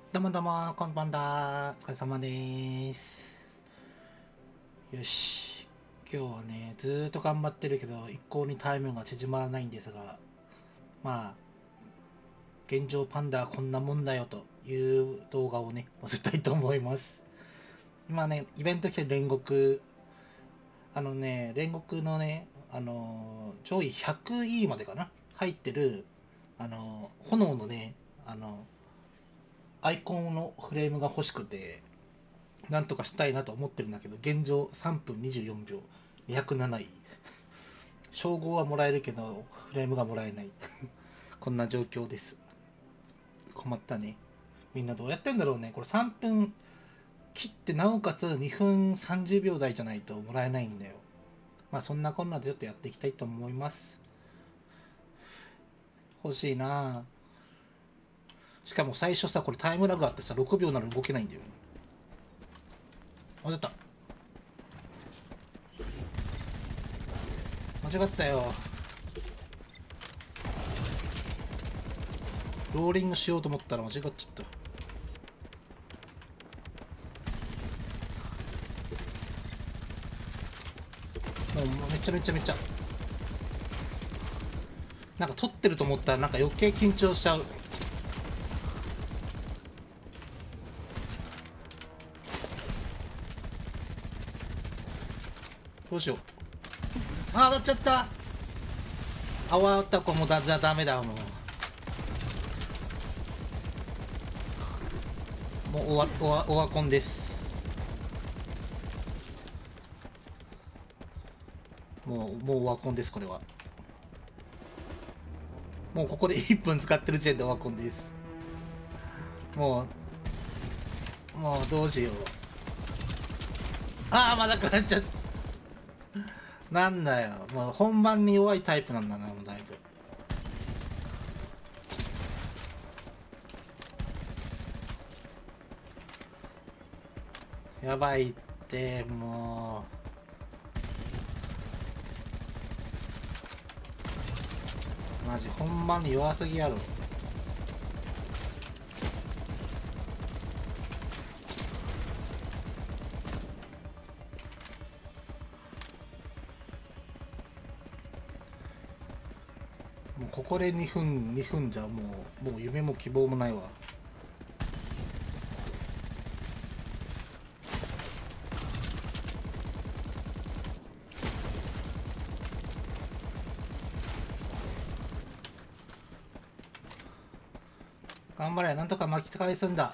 どうもどうも、こんばんだ。お疲れ様です。よし。今日はね、ずーっと頑張ってるけど、一向にタイムが縮まらないんですが、まあ、現状パンダはこんなもんだよという動画をね、載せたいと思います。今ね、イベント来て煉獄、煉獄のね、上位 100E までかな入ってる、炎のね、アイコンのフレームが欲しくて、なんとかしたいなと思ってるんだけど、現状3分24秒、207位。称号はもらえるけど、フレームがもらえない。こんな状況です。困ったね。みんなどうやってんだろうね。これ3分切ってなおかつ2分30秒台じゃないともらえないんだよ。まあそんなこんなでちょっとやっていきたいと思います。欲しいなぁ。しかも最初さ、これタイムラグあってさ、6秒なら動けないんだよ。間違った。間違ったよ。ローリングしようと思ったら間違っちゃった。もうめちゃめちゃめちゃなんか撮ってると思ったらなんか余計緊張しちゃう。どうしよう。ああ当たっちゃった。あわった子もダメだ。もうオワコンです。もうオワコンです。これはもうここで1分使ってる時点でオワコンです。もうどうしよう。ああまだ食らっちゃった。なんだよ、もう本番に弱いタイプなんだな、もうだいぶやばいって。もうマジ本番に弱すぎやろ。もうここで2分じゃもう夢も希望もないわ。頑張れ、なんとか巻き返すんだ。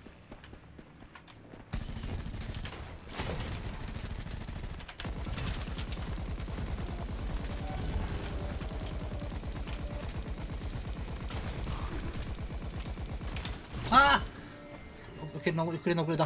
ああ遅れの遅れだ。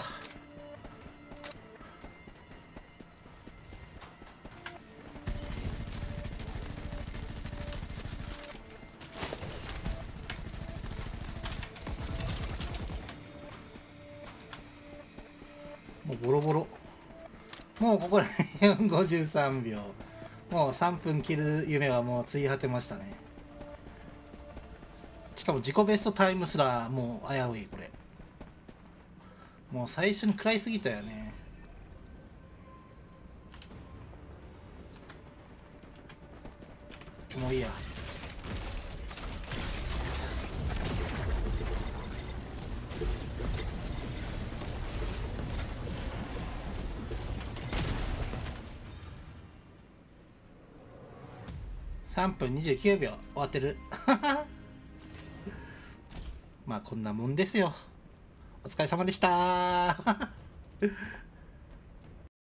もうボロボロ。もうここら辺53秒。もう3分切る夢はもうつい果てましたね。しかも自己ベストタイムすらもう危うい。これもう最初に食らいすぎたよね。もういいや。3分29秒終わってる。まあこんなもんですよ。お疲れ様でした。